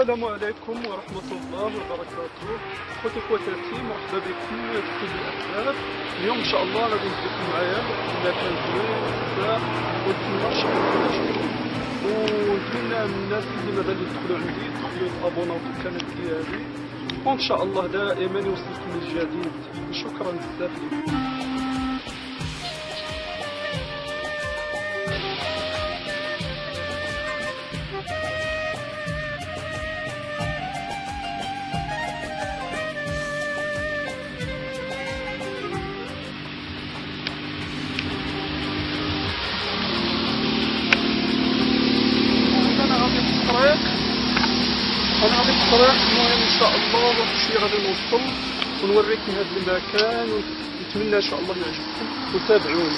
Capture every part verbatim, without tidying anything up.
السلام عليكم ورحمة الله وبركاته. خوتي خواتاتي، مرحبا بكم في كل الأحباب. اليوم إن شاء الله غادي نديكم معايا مكان زوين بزاف، ونتمنى إن شاء الله يعجبكم، ونتمنى من الناس اللي مازال يدخلوا عندي يدخلوا يابوناو في القناة ديالي، وإن شاء الله دائما يوصلكم الجديد. وشكرا بزاف لكم. أنا غادي في الطريق، المهم إن شاء الله واحد شوية غادي نوصل ونوريكم هذا المكان، ونتمنى إن شاء الله يعجبكم وتابعوني.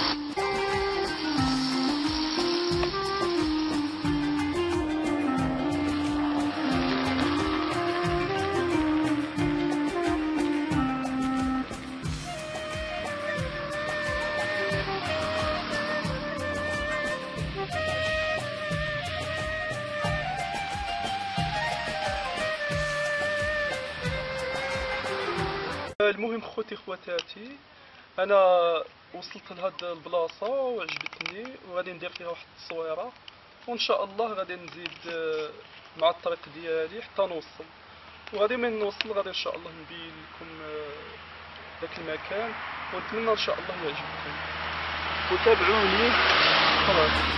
المهم خوتي خواتاتي، انا وصلت لهاد البلاصه وعجبتني، وغادي ندير فيها واحد التصويره، وان شاء الله غادي نزيد مع الطريق ديالي حتى نوصل. وغادي من نوصل غادي ان شاء الله نبين لكم داك المكان، ونتمنى ان شاء الله يعجبكم وتابعوني. خلاص.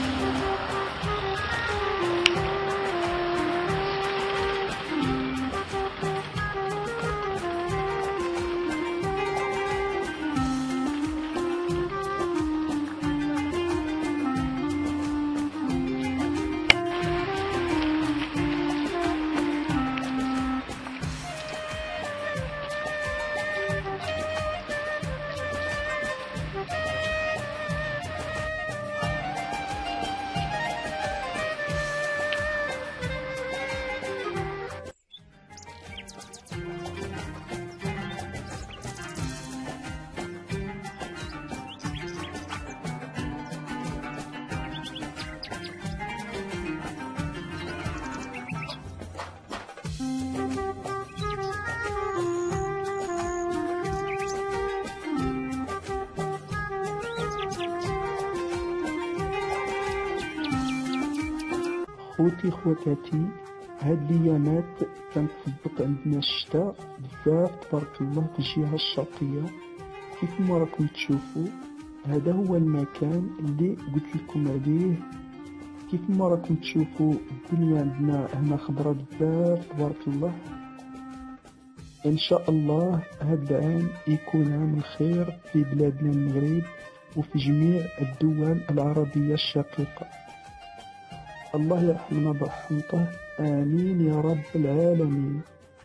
خوتي خواتاتي، هاد الايامات كنطبق عندنا الشتاء بزاف تبارك الله في الجهة الشرقية. كيف ما راكم تشوفوا هذا هو المكان اللي قلت لكم عليه. كيف ما راكم تشوفوا الدنيا عندنا هنا خضرة بزاف تبارك الله. ان شاء الله هاد العام يكون عام الخير في بلادنا المغرب وفي جميع الدول العربية الشقيقة. الله يرحمنا برحمته، آمين يا رب العالمين.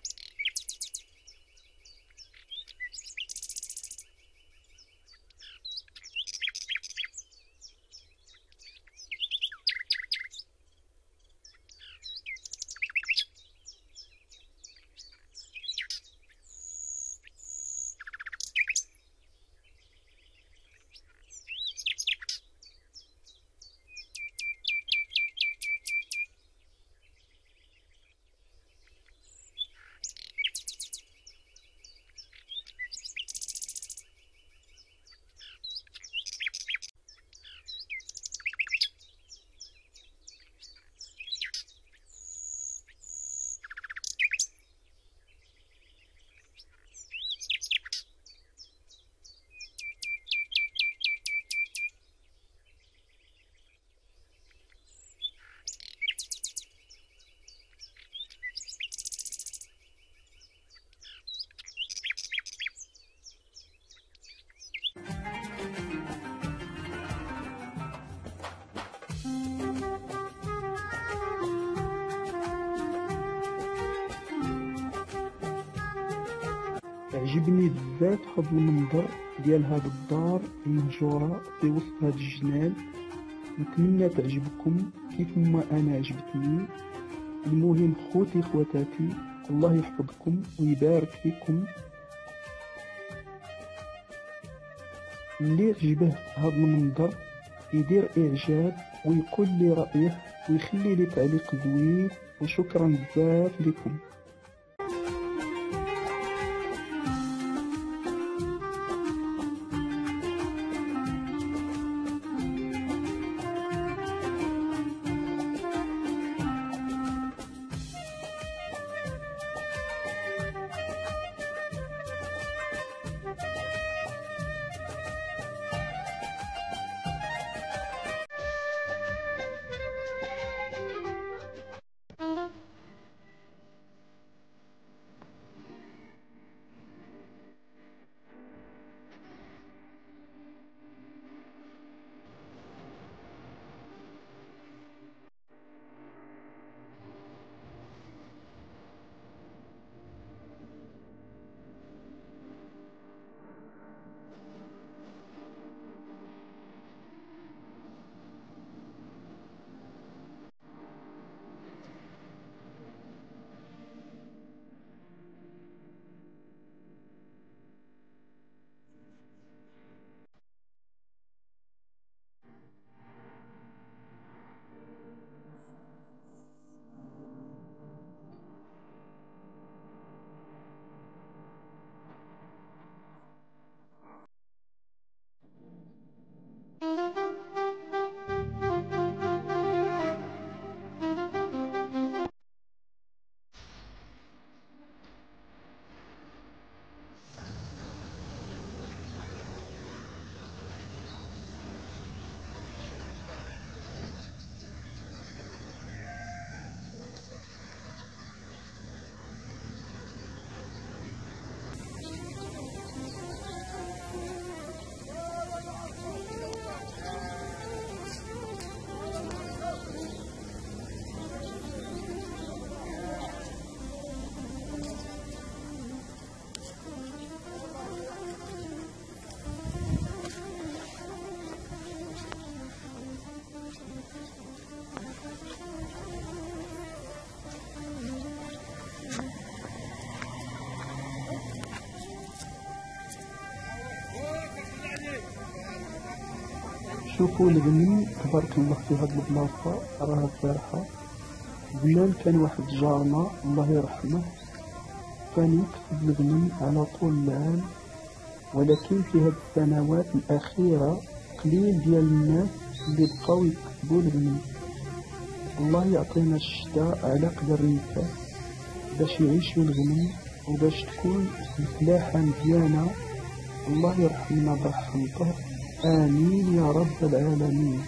عجبني بزاف هاد المنظر ديال هاد الدار المهجورة في وسط هاد الجنان. نتمنى تعجبكم كيف ما انا عجبتني. المهم خوتي خواتاتي، الله يحفظكم ويبارك فيكم. اللي عجبه هاد المنظر يدير اعجاب ويقول لي رأيه ويخلي لي تعليق زوين وشكرا بزاف لكم. شوفوا الغنم تبارك الله في هاد البلاصة راها فرحة. زمان كان واحد جارنا الله يرحمه كان يكسب الغنم على طول العام، ولكن في هاد السنوات الأخيرة قليل ديال الناس اللي بقاو يكسبوا الغنم. الله يعطينا الشتاء على قدر النفاس باش يعيشوا الغنم وباش تكون الفلاحة مزيانة. الله يرحمنا برحمته، آمين يا رب العالمين.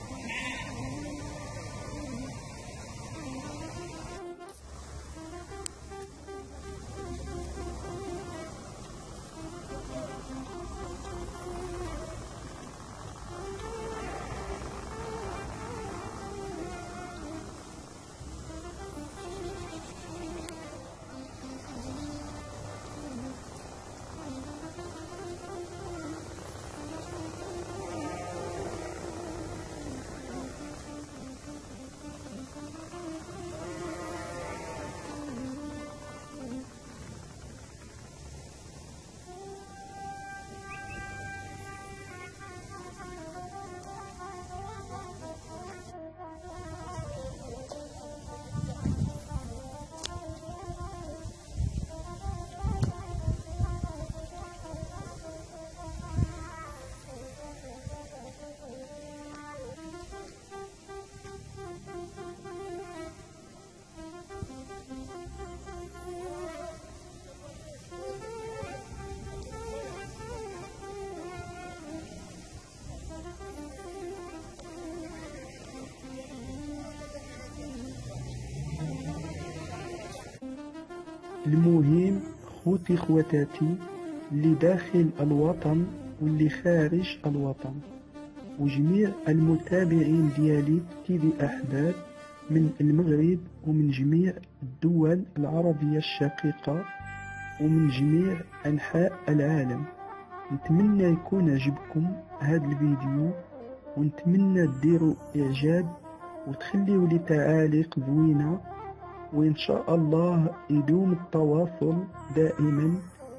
المهم خوتي خواتاتي اللي داخل الوطن واللي خارج الوطن وجميع المتابعين ديالي في تي في أحداث من المغرب ومن جميع الدول العربية الشقيقة ومن جميع أنحاء العالم، نتمنى يكون عجبكم هذا الفيديو ونتمنى ديروا إعجاب وتخليوا لي تعاليق زوينة، وإن شاء الله يدوم التواصل دائما.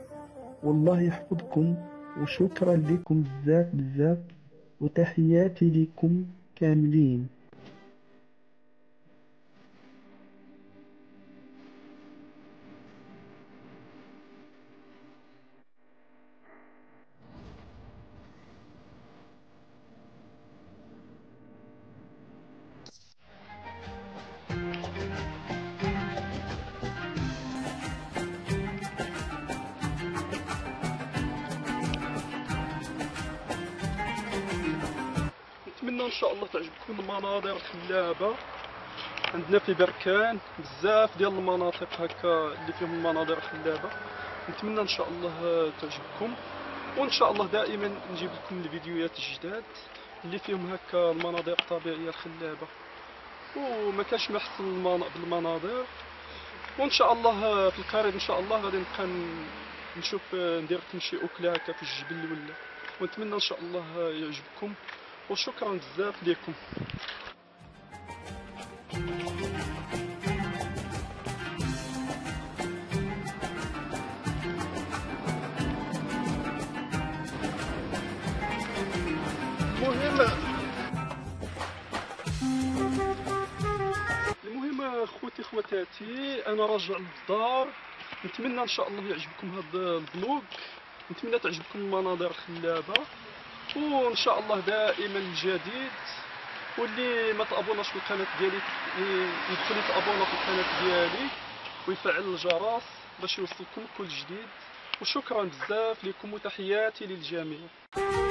والله يحفظكم وشكرا لكم بزاف بزاف وتحياتي لكم كاملين. ان شاء الله تعجبكم المناظر الخلابه. عندنا في بركان بزاف ديال المناطق هكا اللي فيهم المناظر خلابه. نتمنى ان شاء الله تعجبكم، وان شاء الله دائما نجيب لكم الفيديوهات الجداد اللي فيهم هكا المناظر الطبيعيه الخلابه، وما كانش ما احسن المنا- بالمناظر. وان شاء الله في القريب ان شاء الله غادي نبقى ن- نشوف ندير لكم شي اكله هكا في الجبل ولا. ونتمنى ان شاء الله يعجبكم، وشكرا بزاف لكم. المهم المهم خوتي خواتاتي، انا راجع للدار. نتمنى ان شاء الله يعجبكم هذا البلوج، نتمنى تعجبكم المناظر الخلابه، وان شاء الله دائما الجديد. واللي ما تابوناش في القناه ديالي يدخل يتابونا في القناه ديالي ويفعل الجرس باش يوصلكم كل جديد. وشكرا بزاف لكم، وتحياتي للجميع.